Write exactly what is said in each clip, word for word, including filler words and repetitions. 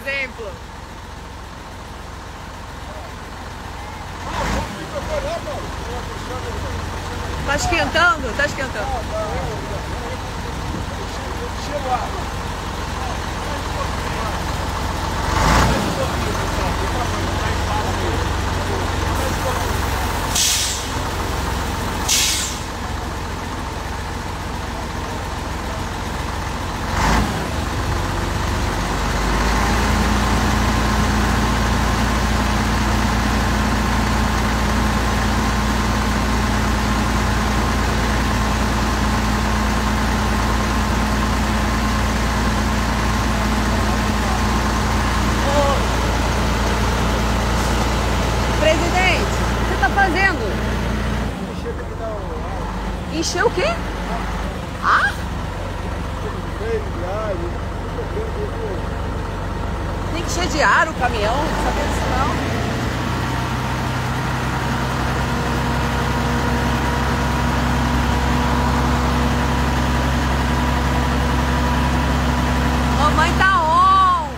exemplo. Tá esquentando? Tá esquentando. Presidente, o que você tá fazendo? Encher o quê? Ah? Tem que encher de ar o caminhão, não sabia disso não. Mamãe tá on!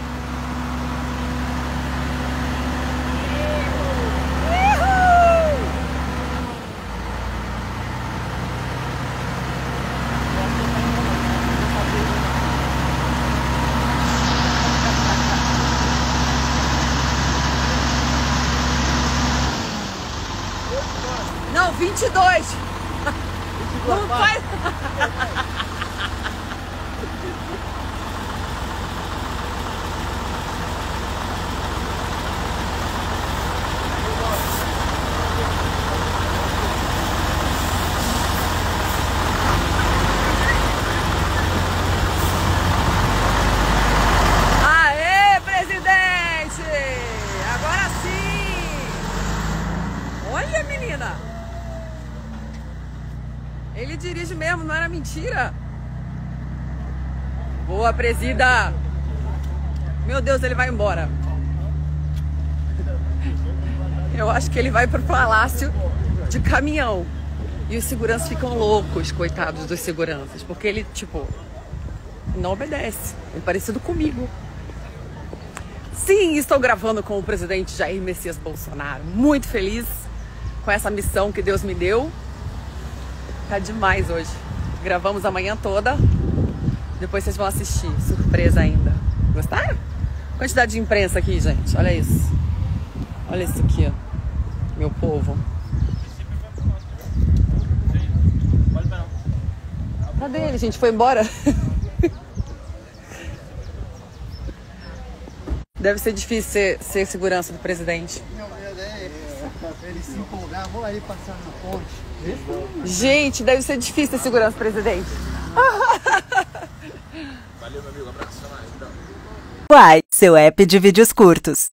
Não, vinte e dois. Não faz. Aê, presidente! Agora sim! Olha, menina! Ele dirige mesmo, não era mentira. Boa, presida. Meu Deus, ele vai embora. Eu acho que ele vai pro palácio de caminhão. E os seguranças ficam loucos, coitados dos seguranças. Porque ele, tipo, não obedece. É parecido comigo. Sim, estou gravando com o presidente Jair Messias Bolsonaro. Muito feliz com essa missão que Deus me deu. Tá demais hoje. Gravamos a manhã toda. Depois vocês vão assistir. Surpresa ainda. Gostaram? Quantidade de imprensa aqui, gente. Olha isso. Olha isso aqui, ó. Meu povo. Cadê ele, gente? Foi embora? Deve ser difícil ser, ser segurança do presidente. Ele se empolgar, vou aí passar na ponte. Gente, deve ser difícil ser segurança do presidente. Valeu, meu amigo. Abraço. Uai, seu app de vídeos curtos.